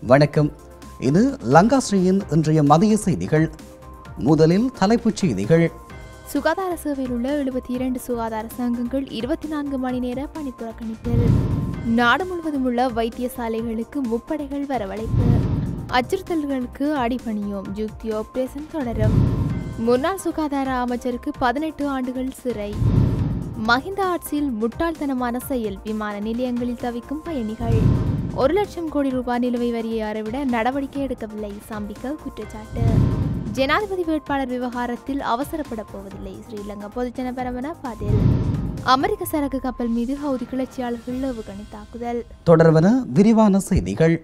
வணக்கம். இது லங்காஸ்ரீயின் இன்றைய மதிய செய்திகள். முதலில் தலைப்புச் செய்திகள். சுகாதார சேவையில் உள்ள 72 சுகாதார சங்கங்கள் 24 மணி நேர பணிப்புறக்கணிப்பில். நாடு முழுவதும் உள்ள வைத்தியசாலைகளுக்கு முப்படைகள் வரவழைப்பு. அச்சுறுத்தல்களுக்கு அடிபணியோம், யுக்தி ஆபரேஷன் தொடரும். முன்னாள் சுகாதார அமைச்சருக்கு 18 ஆண்டுகள் சிறை. மஹிந்த ஆட்சியில் முட்டாள்தனமான செயல், விமான நிலையங்களில் தவிக்கும் பயணிகள். 1 லட்சம் கோடி ரூபாய் நிலுவை வரியை அறவிட நடவடிக்கை எடுக்கவில்லை, சம்பிக்க குற்றச்சாட்டு. ஜனாதிபதி வேட்பாளர் விவகாரத்தில் அவசரப்பட போவதில்லை, ஸ்ரீலங்கா பொதுஜன பெரமுன பதில். அமெரிக்க சரக்கு கப்பல் மீது ஹவுதி கிளர்ச்சியாளர்கள் ஏவுகணை தாக்குதல். தொடர்வன விரிவான செய்திகள்.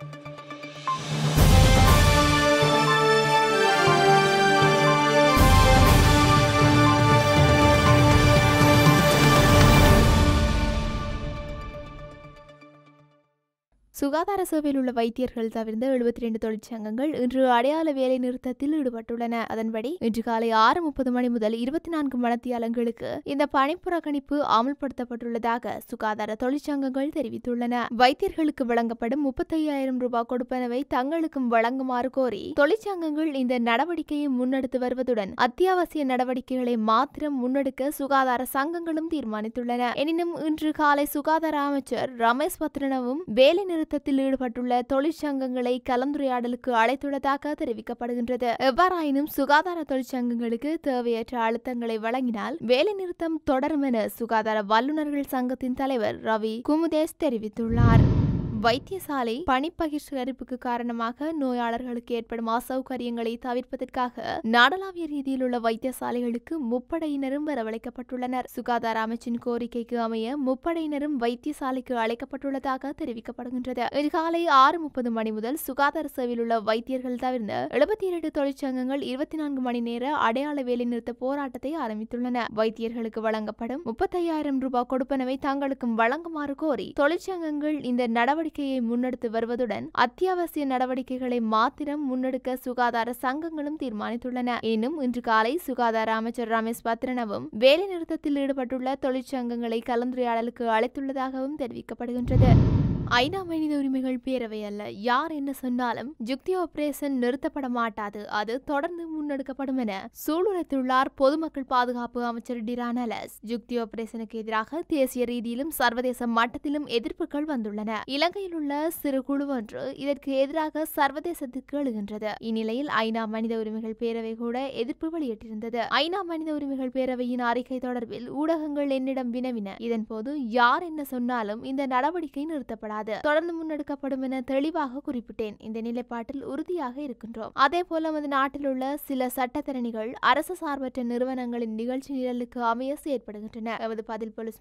சுகாதார சேவையில் உள்ள வைத்தியர்கள் தவிர்ந்த 72 தொழிற்சங்கங்கள் இன்று அடையாள வேலை நிறுத்தத்தில் ஈடுபட்டுள்ளன. அதன்படி இன்று காலை 6:30 மணி முதல் 24 மணித்தியாலங்களுக்கு இந்த பணிப்புறக்கணிப்பு அமல்படுத்தப்பட்டுள்ளதாக சுகாதார தொழிற்சங்கங்கள் தெரிவித்துள்ளன. வைத்தியர்களுக்கு வழங்கப்படும் 35,000 ரூபாய் கொடுப்பனவை தங்களுக்கும் வழங்குமாறு கோரி தொழிற்சங்கங்கள் இந்த நடவடிக்கையை முன்னெடுத்து வருவதுடன் அத்தியாவசிய நடவடிக்கைகளை மாத்திரம் முன்னெடுக்க சுகாதார சங்கங்களும் தீர்மானித்துள்ளன. எனினும் இன்று காலை சுகாதார அமைச்சர் ரமேஷ் பத்ரனவும் வேலை நிறுத்தத்தில் ஈடுபட்டுள்ள தொழிற்சங்கங்களை கலந்துரையாடலுக்கு அழைத்துள்ளதாக தெரிவிக்கப்படுகின்றது. எவ்வாறாயினும் சுகாதார தொழிற்சங்கங்களுக்கு தேவையற்ற அழுத்தங்களை வழங்கினால் வேலைநிறுத்தம் தொடரும் என சுகாதார வல்லுநர்கள் சங்கத்தின் தலைவர் ரவி குமுதேஷ் தெரிவித்துள்ளார். வைத்தியசாலை பணிப்பகிஷ்கரிப்புக்கு காரணமாக நோயாளர்களுக்கு ஏற்படும் அசௌகரியங்களை தவிர்ப்பதற்காக நாடளாவிய ரீதியில் உள்ள வைத்தியசாலைகளுக்கு முப்படையினரும் வரவழைக்கப்பட்டுள்ளனர். சுகாதார அமைச்சின் கோரிக்கைக்கு அமைய முப்படையினரும் வைத்தியசாலைக்கு அழைக்கப்பட்டுள்ளதாக தெரிவிக்கப்படுகின்றது. இன்று காலை 6:30 மணி முதல் சுகாதார சேவையில் உள்ள வைத்தியர்கள் தவிர்ந்த 72 தொழிற்சங்கங்கள் 24 மணி நேர அடையாள வேலை நிறுத்த போராட்டத்தை ஆரம்பித்துள்ளன. வைத்தியர்களுக்கு வழங்கப்படும் 35,000 ரூபாய் கொடுப்பனவை தங்களுக்கும் வழங்குமாறு கோரி தொழிற்சங்கங்கள் இந்த நடவடிக்கையை முன்னெடுத்து வருவதுடன் அத்தியாவசிய நடவடிக்கைகளை மாத்திரம் முன்னெடுக்க சுகாதார சங்கங்களும் தீர்மானித்துள்ளன. எனினும் இன்று காலை சுகாதார அமைச்சர் ரமேஷ் பத்ரனவும் வேலை நிறுத்தத்தில் ஈடுபட்டுள்ள தொழிற்சங்கங்களை கலந்துரையாடலுக்கு அழைத்துள்ளதாகவும் தெரிவிக்கப்படுகின்றது. ஐநா மனித உரிமைகள் பேரவை அல்ல, யார் என்ன சொன்னாலும் யுக்தி ஆபரேஷன் நிறுத்தப்பட மாட்டாது, அது தொடர்ந்து முன்னெடுக்கப்படும் என சூளுரைத்துள்ளார் பொதுமக்கள் பாதுகாப்பு அமைச்சர் டிரானலஸ். யுக்தி ஆபரேஷனுக்கு எதிராக தேசிய ரீதியிலும் சர்வதேச மட்டத்திலும் எதிர்ப்புகள் வந்துள்ளன. இலங்கையில் உள்ள சிறு குழு ஒன்று இதற்கு எதிராக சர்வதேசத்திற்கு எழுகின்றது. இந்நிலையில் ஐநா மனித உரிமைகள் பேரவை கூட எதிர்ப்பு வெளியிட்டிருந்தது. ஐநா மனித உரிமைகள் பேரவையின் அறிக்கை தொடர்பில் ஊடகங்கள் என்னிடம் வினவின. இதன்போது யார் என்ன சொன்னாலும் இந்த நடவடிக்கை நிறுத்தப்படாது, தொடர்ந்து முன்னெடுக்கப்படும் என தெளிவாக குறிப்பிட்டேன். இந்த நிலைப்பாட்டில் உறுதியாக இருக்கின்றோம். அதேபோல நமது நாட்டில் உள்ள சில சட்டத்தரணிகள் அரசு சார்பற்ற நிறுவனங்களின் நிகழ்ச்சி நிரலுக்கு அமைய செயற்படுகின்றன. எமது பதில் போலீஸ்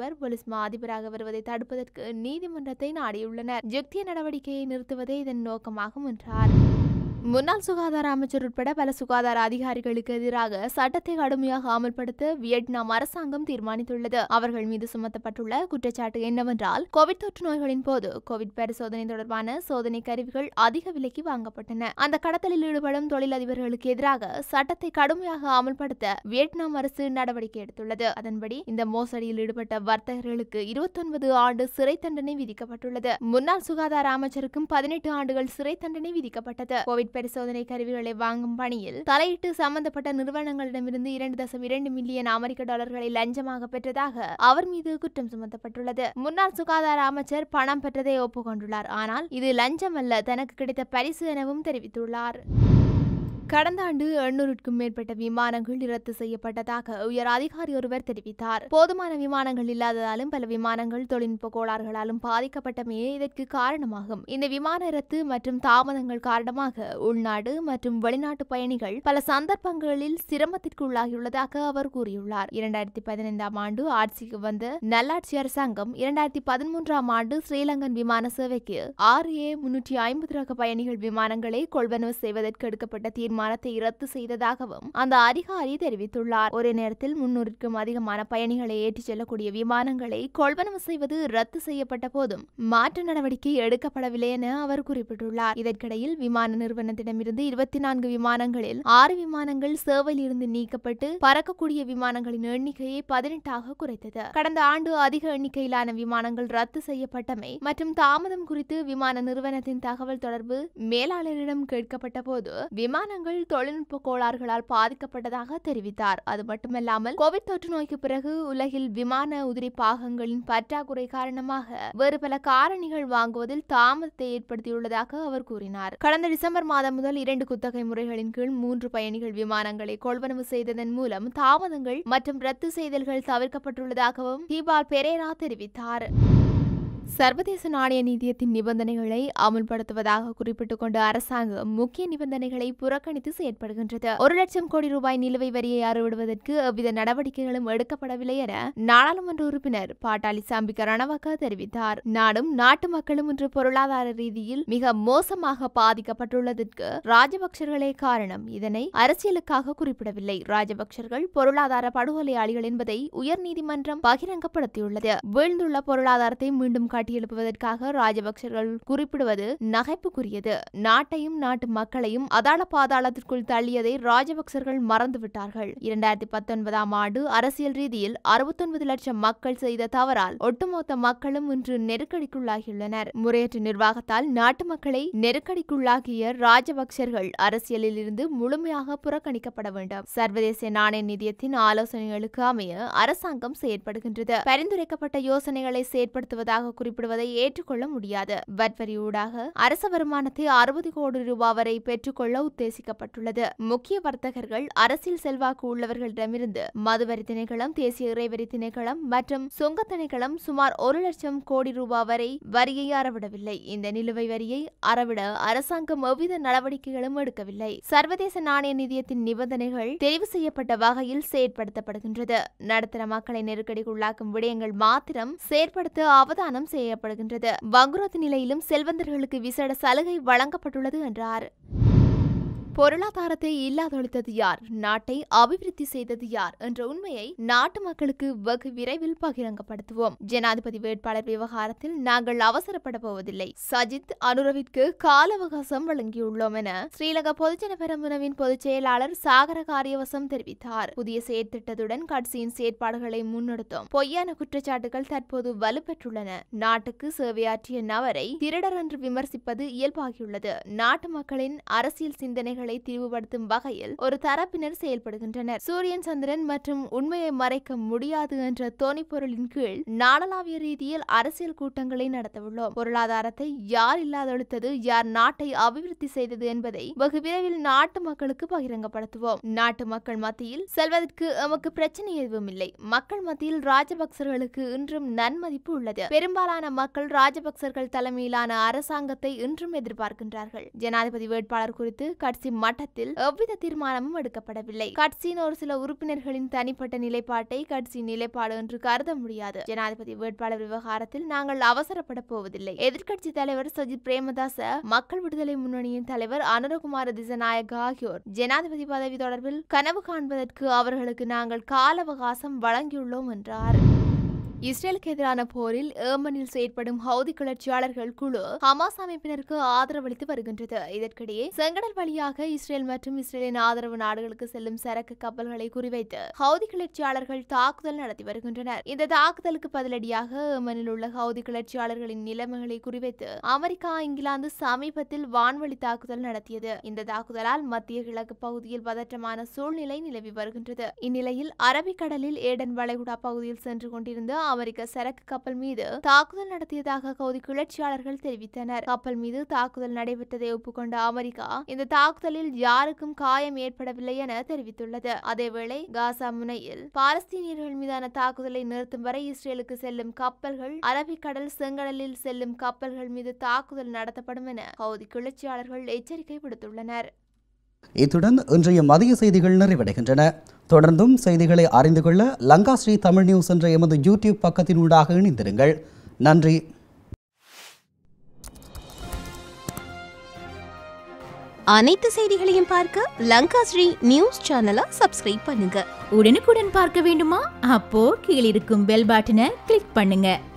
மா அதிபராக வருவதை தடுப்பதற்கு நீதிமன்றத்தை நாடியுள்ளனர். யுக்திய நடவடிக்கையை நிறுத்துவதே இதன் நோக்கமாகும் என்றார். முன்னாள் சுகாதார அமைச்சர் உட்பட பல சுகாதார அதிகாரிகளுக்கு எதிராக சட்டத்தை கடுமையாக அமல்படுத்த வியட்நாம் அரசாங்கம் தீர்மானித்துள்ளது. அவர்கள் மீது சுமத்தப்பட்டுள்ள குற்றச்சாட்டு என்னவென்றால், கோவிட் தொற்று நோய்களின் போது கோவிட் பரிசோதனை தொடர்பான சோதனை கருவிகள் அதிக விலைக்கு வாங்கப்பட்டன. அந்த கடத்தலில் ஈடுபடும் தொழிலதிபர்களுக்கு எதிராக சட்டத்தை கடுமையாக அமல்படுத்த வியட்நாம் அரசு நடவடிக்கை எடுத்துள்ளது. அதன்படி இந்த மோசடியில் ஈடுபட்ட வர்த்தகர்களுக்கு 29 ஆண்டு சிறை தண்டனை விதிக்கப்பட்டுள்ளது. முன்னாள் சுகாதார அமைச்சருக்கும் 18 ஆண்டுகள் சிறை தண்டனை விதிக்கப்பட்டது. கோவிட் பரிசோதனை கருவிகளை வாங்கும் பணியில் தலையிட்டு சம்பந்தப்பட்ட நிறுவனங்களிடமிருந்து 2.2 மில்லியன் அமெரிக்க டாலர்களை லஞ்சமாக பெற்றதாக அவர் மீது குற்றம் சுமத்தப்பட்டுள்ளது. முன்னாள் சுகாதார அமைச்சர் பணம் பெற்றதை ஒப்புக்கொண்டுள்ளார். ஆனால் இது லஞ்சம் அல்ல, தனக்கு கிடைத்த பரிசு எனவும் தெரிவித்துள்ளார். கடந்த ஆண்டு 800க்கும் மேற்பட்ட விமானங்கள் ரத்து செய்யப்பட்டதாக உயர் அதிகாரி ஒருவர் தெரிவித்தார். போதுமான விமானங்கள் இல்லாததாலும் பல விமானங்கள் தொழில்நுட்ப கோளாறுகளாலும் பாதிக்கப்பட்டமையே இதற்கு காரணமாகும். இந்த விமான ரத்து மற்றும் தாமதங்கள் காரணமாக உள்நாடு மற்றும் வெளிநாட்டு பயணிகள் பல சந்தர்ப்பங்களில் சிரமத்திற்கு உள்ளாகியுள்ளதாக அவர் கூறியுள்ளார். 2015ஆம் ஆண்டு ஆட்சிக்கு வந்த நல்லாட்சி அரசாங்கம் 2013ஆம் ஆண்டு ஸ்ரீலங்கன் விமான சேவைக்கு 6A350 ரக பயணிகள் விமானங்களை கொள்வனவு செய்வதற்கு எடுக்கப்பட்ட தீர்மானம் விமானத்தை ரத்து செய்ததாகவும் அந்த அதிகாரி தெரிவித்துள்ளார். ஒரே நேரத்தில் 300க்கும் அதிகமான பயணிகளை ஏற்றிச் செல்லக்கூடிய விமானங்களை கொள்வனவு செய்வது ரத்து செய்யப்பட்ட போதும் மாற்று நடவடிக்கை எடுக்கப்படவில்லை என அவர் குறிப்பிட்டுள்ளார். இதற்கிடையில் விமான நிறுவனத்திடமிருந்து 24 விமானங்களில் 6 விமானங்கள் சேவையில் இருந்து நீக்கப்பட்டு பறக்கக்கூடிய விமானங்களின் எண்ணிக்கையை 18ஆக குறைத்தது. கடந்த ஆண்டு அதிக எண்ணிக்கையிலான விமானங்கள் ரத்து செய்யப்பட்டமை மற்றும் தாமதம் குறித்து விமான நிறுவனத்தின் தகவல் தொடர்பு மேலாளரிடம் கேட்கப்பட்ட போது விமானங்கள் தொழில்நுட்ப கோளாறுகளால் பாதிக்கப்பட்டதாக தெரிவித்தார். அது மட்டுமல்லாமல் கோவிட் தொற்று நோய்க்கு பிறகு உலகில் விமான உதிரி பாகங்களின் பற்றாக்குறை காரணமாக வேறு பல காரணிகள் வாங்குவதில் தாமதத்தை ஏற்படுத்தியுள்ளதாக அவர் கூறினார். கடந்த டிசம்பர் மாதம் முதல் 2 குத்தகை முறைகளின் கீழ் 3 பயணிகள் விமானங்களை கொள்வனவு செய்ததன் மூலம் தாமதங்கள் மற்றும் ரத்து செய்தல்கள் தவிர்க்கப்பட்டுள்ளதாகவும் தீபால் பெரேரா தெரிவித்தார். சர்வதேச நாணய நிதியத்தின் நிபந்தனைகளை அமுல்படுத்துவதாக குறிப்பிட்டுக் கொண்ட அரசாங்கம் முக்கிய நிபந்தனைகளை புறக்கணித்து செயற்படுகின்றது. 1 லட்சம் கோடி ரூபாய் நிலுவை வரியை அறவிடுவதற்கு எவ்வித நடவடிக்கைகளும் எடுக்கப்படவில்லை என நாடாளுமன்ற உறுப்பினர் பாட்டாளி சாம்பிக்க ரணவக்க தெரிவித்தார். நாடும் நாட்டு மக்களும் இன்று பொருளாதார ரீதியில் மிக மோசமாக பாதிக்கப்பட்டுள்ளதற்கு ராஜபக்சர்களே காரணம். இதனை அரசியலுக்காக குறிப்பிடவில்லை. ராஜபக்சர்கள் பொருளாதார படுகொலையாளிகள் என்பதை உயர்நீதிமன்றம் பகிரங்கப்படுத்தியுள்ளது. வீழ்ந்துள்ள பொருளாதாரத்தை மீண்டும் கட்டியெழுப்புவதற்காக ராஜபக்சர்கள் குறிப்பிடுவது நகைப்புக்குரியது. நாட்டையும் நாட்டு மக்களையும் அதாள பாதாளத்திற்குள் தள்ளியதை ராஜபக்சர்கள் மறந்துவிட்டார்கள். 2019ஆம் ஆண்டு அரசியல் ரீதியில் 69 லட்சம் மக்கள் செய்த தவறால் ஒட்டுமொத்த மக்களும் இன்று நெருக்கடிக்குள்ளாகியுள்ளனர். முறையற்ற நிர்வாகத்தால் நாட்டு மக்களை நெருக்கடிக்குள்ளாகிய ராஜபக்சர்கள் அரசியலில் இருந்து முழுமையாக புறக்கணிக்கப்பட வேண்டும். சர்வதேச நாணய நிதியத்தின் ஆலோசனைகளுக்கு அமைய அரசாங்கம் செயற்படுகின்றது. பரிந்துரைக்கப்பட்ட யோசனைகளை செயற்படுத்துவதாக குறிப்பிடுவதை ஏற்றுக்கொள்ள முடியாது. வட்வரியூடாக அரச வருமானத்தை 60 கோடி ரூபாய் வரை பெற்றுக்கொள்ள உத்தேசிக்கப்பட்டுள்ளது. முக்கிய வர்த்தகர்கள் அரசியல் செல்வாக்கு உள்ளவர்களிடமிருந்து மதுவரி திணைக்களம், தேசிய இறைவரி திணைக்களம் மற்றும் சுங்க திணைக்களம் சுமார் 1 லட்சம் கோடி ரூபாய் வரை வரியை அறவிடவில்லை. இந்த நிலுவை வரியை அறவிட அரசாங்கம் எவ்வித நடவடிக்கைகளும் எடுக்கவில்லை. சர்வதேச நாணய நிதியத்தின் நிபந்தனைகள் தெரிவு செய்யப்பட்ட வகையில் செயற்படுத்தப்படுகின்றது. நடுத்தர மக்களை நெருக்கடிக்குள்ளாக்கும் விடயங்கள் மாத்திரம் செயற்படுத்த அவதானம் செய்யப்படுகின்றது. வங்குரோத்து நிலையிலும் செல்வந்தர்களுக்கு விசேட சலுகை வழங்கப்பட்டுள்ளது என்றார். பொருளாதாரத்தை இல்லாதொழித்தது யார், நாட்டை அபிவிருத்தி செய்தது யார் என்ற உண்மையை நாட்டு மக்களுக்கு வெகு விரைவில் பகிரங்கப்படுத்துவோம். ஜனாதிபதி வேட்பாளர் விவகாரத்தில் நாங்கள் அவசரப்பட போவதில்லை. சஜித் அனுரவிற்கு கால அவகாசம் வழங்கியுள்ளோம் என ஸ்ரீலங்கா பொதுஜன பெரமுனவின் பொதுச் செயலாளர் சாகர காரியவசம் தெரிவித்தார். புதிய செயற்திட்டத்துடன் கட்சியின் செயற்பாடுகளை முன்னெடுத்தோம். பொய்யான குற்றச்சாட்டுகள் தற்போது வலுப்பெற்றுள்ளன. நாட்டுக்கு சேவையாற்றிய நபரை திருடர் என்று விமர்சிப்பது இயல்பாகியுள்ளது. நாட்டு மக்களின் அரசியல் சிந்தனைகள் திரிவுபடுத்தும் வகையில் ஒரு தரப்பினர் செயல்படுகின்றனர். சூரியன் சந்திரன் மற்றும் உண்மையை மறைக்க முடியாது என்ற தொனிப்பொருளின் கீழ் நாடளாவிய ரீதியில் அரசியல் கூட்டங்களை நடத்தவுள்ளோம். பொருளாதாரத்தை யார் இல்லாதொழித்தது, யார் நாட்டை அபிவிருத்தி செய்தது என்பதை வெகு விரைவில் நாட்டு மக்களுக்கு பகிரங்கப்படுத்துவோம். நாட்டு மக்கள் மத்தியில் செல்வதற்கு எமக்கு பிரச்சனை எதுவும் இல்லை. மக்கள் மத்தியில் ராஜபக்சர்களுக்கு இன்றும் நன்மதிப்பு உள்ளது. பெரும்பாலான மக்கள் ராஜபக்சர்கள் தலைமையிலான அரசாங்கத்தை இன்றும் எதிர்பார்க்கின்றார்கள். ஜனாதிபதி வேட்பாளர் குறித்து கட்சி மட்டத்தில் எவ்வித தீர்மானமும் எடுக்கப்படவில்லை. கட்சியின் ஒரு சில உறுப்பினர்களின் தனிப்பட்ட நிலைப்பாட்டை கட்சி நிலைப்பாடு என்று கருத முடியாது. ஜனாதிபதி வேட்பாளர் விவகாரத்தில் நாங்கள் அவசரப்பட போவதில்லை. எதிர்க்கட்சி தலைவர் சஜித் பிரேமதாச, மக்கள் விடுதலை முன்னணியின் தலைவர் அனுரகுமார திசநாயக்க ஆகியோர் ஜனாதிபதி பதவி தொடர்பில் கனவு காண்பதற்கு அவர்களுக்கு நாங்கள் கால அவகாசம் வழங்கியுள்ளோம் என்றார். இஸ்ரேலுக்கு எதிரான போரில் ஏமனில் செயற்படும் ஹவுதி கிளர்ச்சியாளர்கள் குழு ஹமாஸ் அமைப்பினருக்கு ஆதரவளித்து வருகின்றது. இதற்கிடையே செங்கடல் வழியாக இஸ்ரேல் மற்றும் இஸ்ரேலின் ஆதரவு நாடுகளுக்கு செல்லும் சரக்கு கப்பல்களை குறிவைத்து ஹவுதி கிளர்ச்சியாளர்கள் தாக்குதல் நடத்தி வருகின்றனர். இந்த தாக்குதலுக்கு பதிலடியாக ஏமனில் உள்ள ஹவுதி கிளர்ச்சியாளர்களின் நிலைமைகளை குறிவைத்து அமெரிக்கா, இங்கிலாந்து சமீபத்தில் வான்வழி தாக்குதல் நடத்தியது. இந்த தாக்குதலால் மத்திய கிழக்கு பகுதியில் பதற்றமான சூழ்நிலை நிலவி வருகின்றது. இந்நிலையில் அரபிக்கடலில் ஏடன் வளைகுடா பகுதியில் சென்று கொண்டிருந்த அமெரிக்க சரக்கு கப்பல் மீது தாக்குதல் நடத்தியதாக ஹவுதி கிளர்ச்சியாளர்கள் தெரிவித்தனர். கப்பல் மீது தாக்குதல் நடைபெற்றதை ஒப்புக்கொண்ட அமெரிக்கா இந்த தாக்குதலில் யாருக்கும் காயம் ஏற்படவில்லை என தெரிவித்துள்ளது. அதேவேளை காசா முனையில் பாலஸ்தீனியர்கள் மீதான தாக்குதலை நிறுத்தும் வரை இஸ்ரேலுக்கு செல்லும் கப்பல்கள், அரபிக்கடல், செங்கடலில் செல்லும் கப்பல்கள் மீது தாக்குதல் நடத்தப்படும் என ஹவுதி கிளர்ச்சியாளர்கள் எச்சரிக்கை விடுத்துள்ளனர். இத்துடன் இன்றைய மதிய செய்திகள் நிறைவடைகின்றன. தொடர்ந்தும் செய்திகளை அறிந்து கொள்ள லங்காஸ்ரீ தமிழ் நியூஸ் என்ற எமது யூடியூப் பக்கத்தினூடாக இணைந்திருங்கள். நன்றி. அனைத்து செய்திகளையும் பார்க்க லங்காஸ்ரீ நியூஸ் சேனலை சப்ஸ்கிரைப் பண்ணுங்க. உடனுக்குடன் பார்க்க வேண்டுமா? அப்போ கீழிருக்கும் பெல் பட்டனை கிளிக் பண்ணுங்க.